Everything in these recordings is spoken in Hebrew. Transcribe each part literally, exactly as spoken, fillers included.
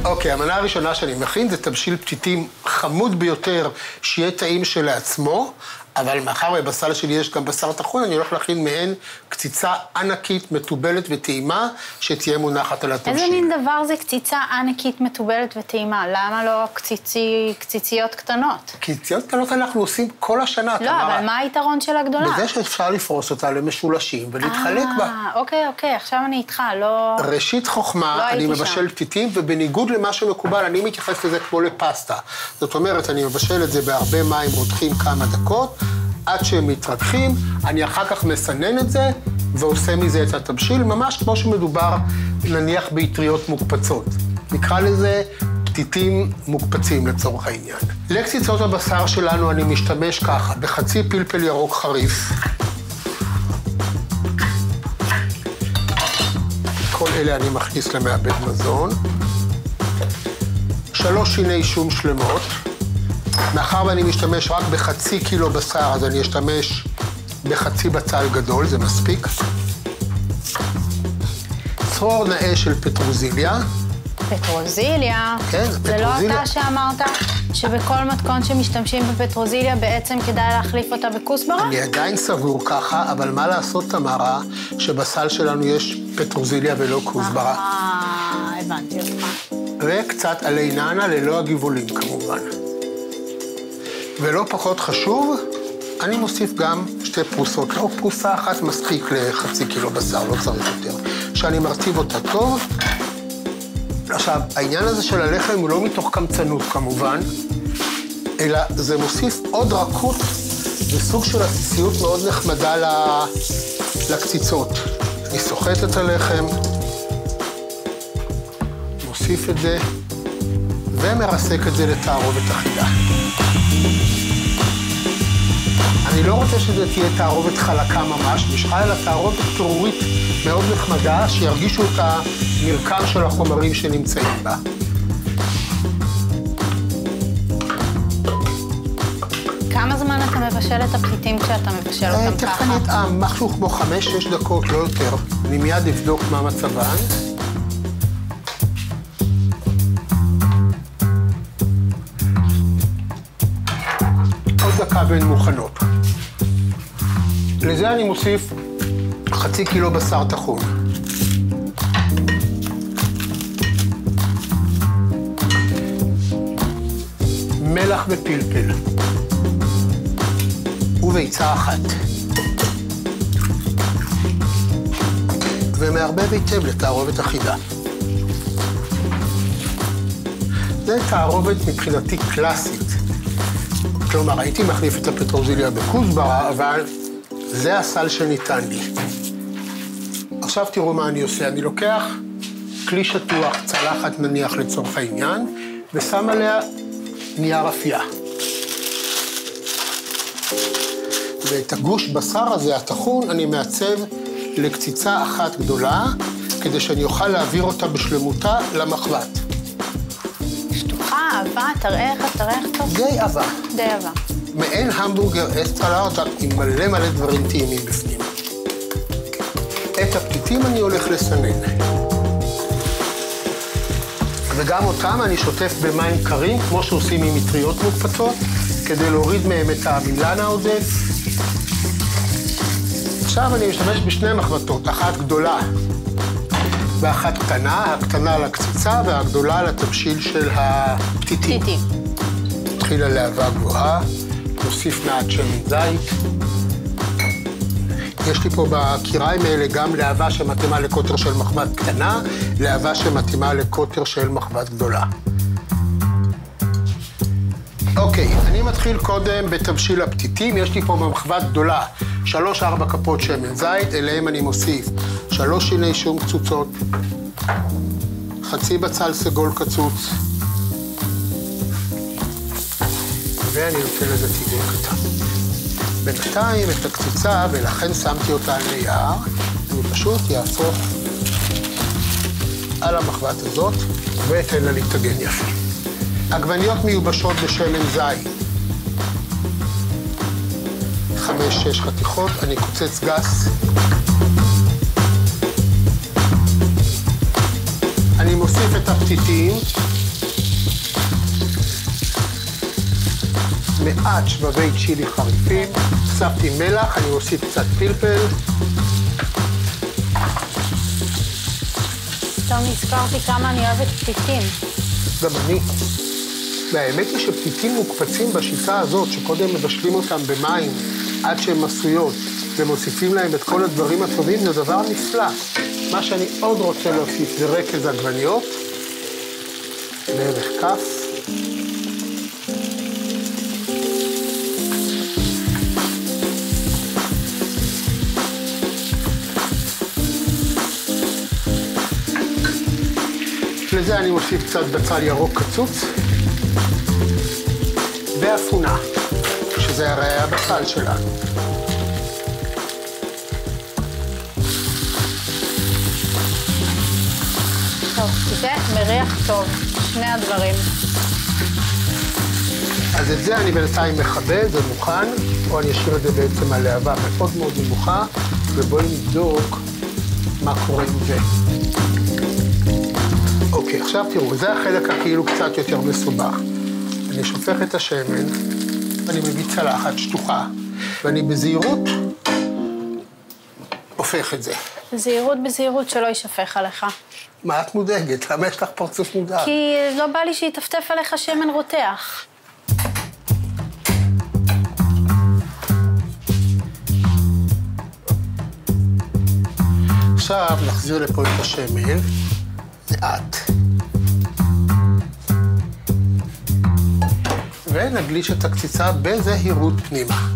אוקיי, המנה הראשונה שאני מכין זה תבשיל פתיתים חמוד ביותר, שיהיה טעים שלעצמו, אבל מאחר ובסל שלי יש גם בשר טחון, אני הולך להכין מהן קציצה ענקית, מטובלת וטעימה, שתהיה מונחת על התבשיל. איזה מין דבר זה קציצה ענקית, מטובלת וטעימה? למה לא קציצי, קציציות קטנות? קציציות קטנות אנחנו עושים כל השנה. לא, תמרה. אבל מה היתרון של הגדולה? בזה שאפשר לפרוס אותה למשולשים ולהתחלק בה. אה, אוקיי, אוקיי, עכשיו אני איתך, לא... ראשית חוכמה, לא אני מבשל פתיתים, ובניגוד למה שמקובל, אני מתייחס לזה כמו לפסטה. זאת אומרת, אני מבשל את זה בהרבה מים, רותחים כמה דקות, עד שהם מתרככים, אני אחר כך מסנן את זה, ועושה מזה את התבשיל, ממש כמו שמדובר, נניח ביטריות מוקפצות. נקרא לזה פתיתים מוקפצים לצורך העניין. לקציצות הבשר שלנו אני משתמש ככה, בחצי פלפל ירוק חריף. כל אלה אני מכניס למעבד מזון. שלוש שיני שום שלמות. מאחר ואני משתמש רק בחצי קילו בשר, אז אני אשתמש בחצי בצל גדול, זה מספיק. צרור נאה של פטרוזיליה. פטרוזיליה? כן, פטרוזיליה. זה לא אתה שאמרת שבכל מתכון שמשתמשים בפטרוזיליה בעצם כדאי להחליף אותה בכוסברה? אני עדיין סבור ככה, אבל מה לעשות, תמרה, שבסל שלנו יש פטרוזיליה ולא כוסברה. אה, הבנתי אותך. וקצת עלי נענה ללא הגבעולים כמובן. ולא פחות חשוב, אני מוסיף גם שתי פרוסות, לא פרוסה אחת מספיק לחצי קילו בשר, לא צריך יותר. שאני מרטיב אותה טוב. עכשיו, העניין הזה של הלחם הוא לא מתוך קמצנות כמובן, אלא זה מוסיף עוד רכות וסוג של עסיסיות מאוד נחמדה לקציצות. אני סוחט את הלחם, מוסיף את זה, ומרסק את זה לתערובת אחידה. אני לא רוצה שזה תהיה תערובת חלקה ממש, משחה אלא תערובת פירורית מאוד נחמדה, שירגישו את המרקם של החומרים שנמצאים בה. כמה זמן אתה מבשל את הפתיתים כשאתה מבשל אותם ככה? תכף אני אטעם, משהו כמו חמש, שש דקות, לא יותר. אני מיד אבדוק מה מצבן. עוד דקה והן מוכנות. לזה אני מוסיף חצי קילו בשר טחון. מלח ופלפל. וביצה אחת. ומערבב היטב לתערובת אחידה. זה תערובת מבחינתי קלאסית. כלומר, הייתי מחליף את הפטרוזיליה בכוסברה, אבל זה הסל שניתן לי. עכשיו תראו מה אני עושה. אני לוקח כלי שטוח, צלחת נניח לצורך העניין, ושם עליה נייר אפייה. ואת הגוש בשר הזה, הטחון, אני מעצב לקציצה אחת גדולה, כדי שאני אוכל להעביר אותה בשלמותה למחבת. שטוחה, עבה, תראה איך, תראה איך טוב. די עבה. די עבה. מעין המבורגר אקסטרה לארג' עם מלא מלא דברים טעימים בפנים. את הפתיתים אני הולך לסנן. וגם אותם אני שוטף במים קרים, כמו שעושים עם מטריות מוקפצות, כדי להוריד מהם את הממלן העודף. עכשיו אני משתמש בשני מחבטות, אחת גדולה ואחת קטנה, הקטנה לקציצה והגדולה לתבשיל של הפתיתים. פתיתים. נתחיל על להבה גבוהה, נוסיף מעט שמן זית. יש לי פה בקיריים האלה גם להבה שמתאימה לקוטר של מחבת קטנה, להבה שמתאימה לקוטר של מחבת גדולה. אוקיי, אני מתחיל קודם בתבשיל הפתיתים. יש לי פה במחבת גדולה שלוש ארבע כפות שמן זית, אליהם אני מוסיף שלוש שיני שום קצוצות, חצי בצל סגול קצוץ, ואני נותן לזה טיגון קטן. בינתיים את הקציצה, ולכן שמתי אותה על נייר, אני פשוט יהפוך על המחבת הזאת, ואתן לה להתאגן יפה. עגבניות מיובשות בשמן זית. חמש, שש חתיכות, אני קוצץ גס. אני מוסיף את הפתיתים, מעט שבבי צ'ילי חריפים, הוספתי מלח, אני מוסיף קצת פלפל. פתאום נזכרתי כמה אני אוהבת פתיתים. גם אני. והאמת היא שפתיתים מוקפצים בשיטה הזאת, שקודם מבשלים אותם במים עד שהן עשויות, ומוסיפים להם את כל הדברים הטובים, זה דבר נפלא. מה שאני עוד רוצה להוסיף זה רקז עגבניות, בערך כף. לזה אני מוסיף קצת בצל ירוק קצוץ, ואפונה, שזה הרי הבצל שלנו. טוב, זה מריח טוב, שני הדברים. אז את זה אני בינתיים מכבה, זה מוכן, או אני אשאיר את זה בעצם על להבה מאוד מאוד נמוכה, ובואי נבדוק מה קורה עם זה. אוקיי, עכשיו תראו, זה החלק הכאילו קצת יותר מסובך. אני שופך את השמן, אני מביא צלחת שטוחה, ואני בזהירות הופך את זה. זהירות בזהירות שלא יישפך עליך. מה את מודאגת? למה יש לך פרצוף מודאג? כי לא בא לי שיטפטף עליך שמן רותח. עכשיו נחזיר לפה את השמן, מעט. ונגליש את הקציצה בזהירות פנימה.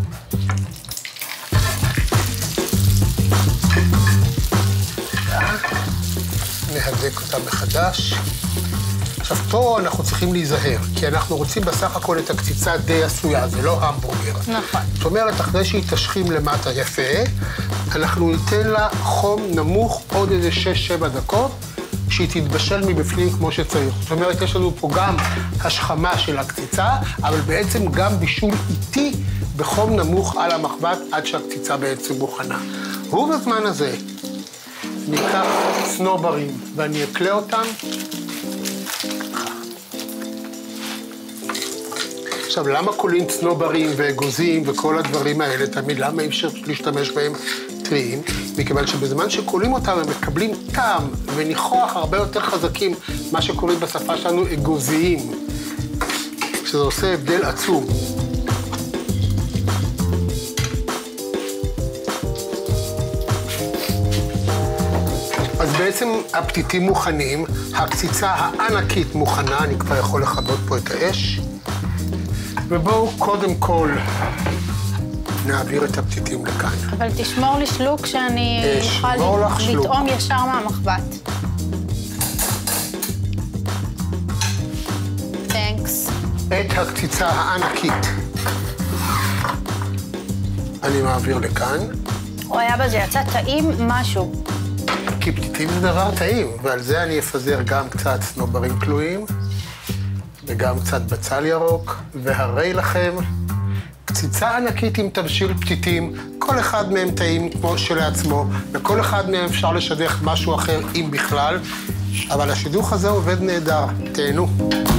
נהדק אותה מחדש. עכשיו, פה אנחנו צריכים להיזהר, כי אנחנו רוצים בסך הכל את הקציצה די עשויה, זה לא המבורגר. נכון. זאת אומרת, אחרי שהיא תשכים למטה יפה, אנחנו ניתן לה חום נמוך עוד איזה שש שבע דקות, שהיא תתבשל מבפנים כמו שצריך. זאת אומרת, יש לנו פה גם השכמה של הקציצה, אבל בעצם גם בישול איטי בחום נמוך על המחבת עד שהקציצה בעצם מוכנה. ובזמן הזה ניקח צנוברים ואני אקלה אותם. עכשיו, למה קולים צנוברים ואגוזים וכל הדברים האלה תמיד? למה אי אפשר להשתמש בהם טריים? מכיוון שבזמן שקולים אותם הם מקבלים טעם וניחוח הרבה יותר חזקים, מה שקוראים בשפה שלנו אגוזיים, שזה עושה הבדל עצום. אז בעצם הפתיתים מוכנים, הקציצה הענקית מוכנה, אני כבר יכול לכבות פה את האש. ובואו קודם כל נעביר את הפתיתים לכאן. אבל תשמור לי שלוק שאני אוכל לטעום ישר מהמחבת. תנקס. את הקציצה הענקית אני מעביר לכאן. אוי, אבא, זה יצא טעים משהו. כי פתיתים זה דבר טעים, ועל זה אני אפזר גם קצת צנוברים כלואים, וגם קצת בצל ירוק, והרי לכם קציצה ענקית עם תבשיל פתיתים, כל אחד מהם טעים כמו שלעצמו, וכל אחד מהם אפשר לשדך משהו אחר, אם בכלל, אבל השידוך הזה עובד נהדר, תהנו.